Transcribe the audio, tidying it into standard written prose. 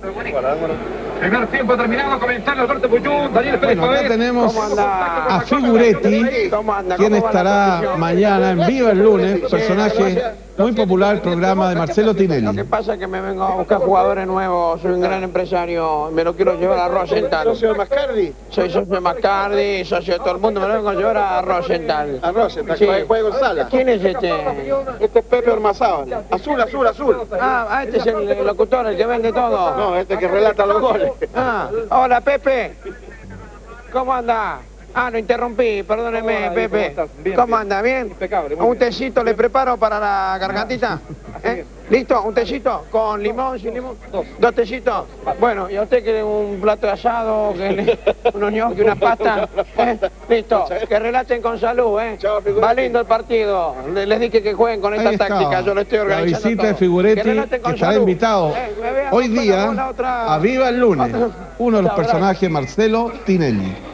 Primer tiempo terminado, comenzar Alberto Puyún, Daniel Pérez. Bueno, acá tenemos a Figuretti, quien estará mañana en Viva el Lunes, personaje muy popular, programa de Marcelo Tinelli. Lo que pasa es que me vengo a buscar jugadores nuevos, soy un gran empresario, me lo quiero llevar a Rosenthal. ¿Socio de Mascardi? Soy socio de Mascardi, socio de todo el mundo, me lo vengo a llevar a Rosenthal. A Rosenthal, Sí. juega Gonzala. ¿Quién es este? Este es Pepe Ormazábal. Azul, azul, azul. Este es el locutor, el que vende todo. No, este que relata los goles. Hola Pepe. ¿Cómo anda? Lo interrumpí, perdóneme, Hola, Pepe. ¿cómo estás? Bien, ¿Cómo bien. anda? ¿Bien? Impecable, muy ¿Un bien. tecito le preparo para la gargantita? bien. ¿Listo? ¿Un tecito? ¿Con limón, sin limón? ¿Dos tecitos? Bueno, ¿y a usted quiere un plato de asado, unos ñoquis, una pasta? Listo, que relaten con salud, Chao, Figuretti. Va lindo el partido. Les dije que jueguen con esta Ahí estaba táctica, yo lo estoy la organizando visita de todo. Figuretti, Que relaten que con estará salud. invitado Me voy a hoy buscar día la otra- a Viva el Lunes, uno de los Chao, personajes, Marcelo Tinelli.